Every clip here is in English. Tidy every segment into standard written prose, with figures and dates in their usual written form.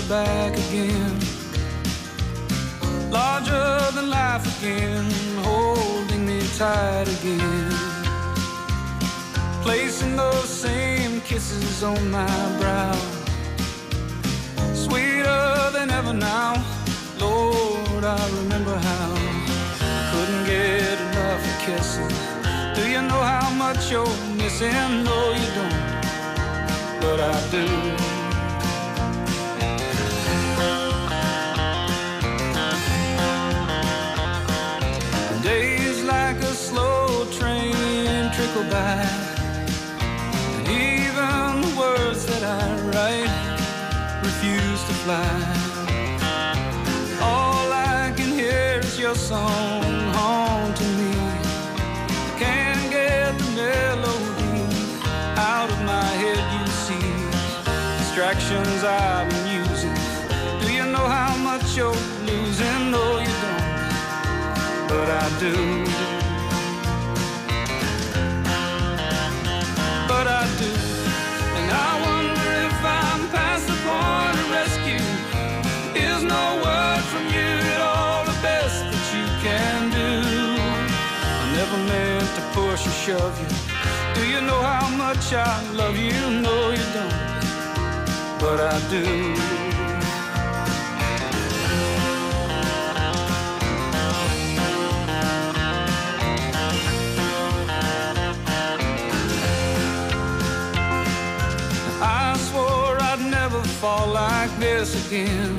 back again. Larger than life again, holding me tight again. Placing those same kisses on my brow. Sweeter than ever now, Lord, I remember how. Couldn't get enough of kissing. Do you know how much you're missing? No, you don't, but I do. Days like a slow train trickle by, and even the words that I write refuse to fly. All I can hear is your song haunting me. Can't get the melody out of my head, you see. Distractions I've been using. Do you know how much you're losing? No, you don't, but I do. But I do. And I wonder if I'm past the point of rescue. Is no word from you at all the best that you can do? I never meant to push or shove you. Do you know how much I love you? No, you don't, but I do. Fall like this again.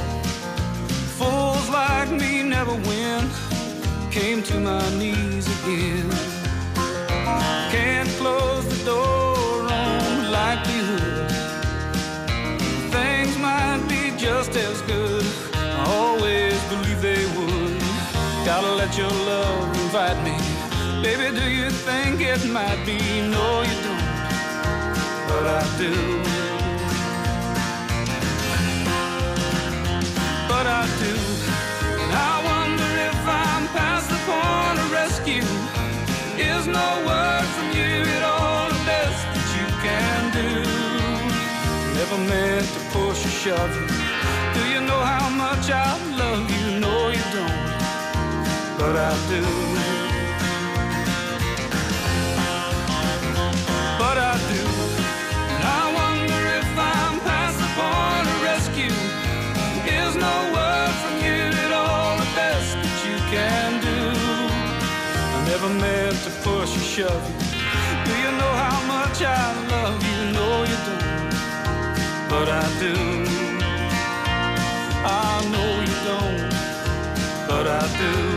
Fools like me never win. Came to my knees again. Can't close the door on likelihood. Things might be just as good. I always believed they would. Gotta let your love invite me. Baby, do you think it might be? No, you don't, but I do. But I do. And I wonder if I'm past the point of rescue. Is no word from you at all the best that you can do? Never meant to push or shove you. Do you know how much I love you? No, you don't, but I do. But I do. And I wonder if I'm past the point of rescue. Is no word from you at all the best that you can do? I never meant to push or shove you. Do you know how much I love you? No, you don't, but I do. I know you don't, but I do.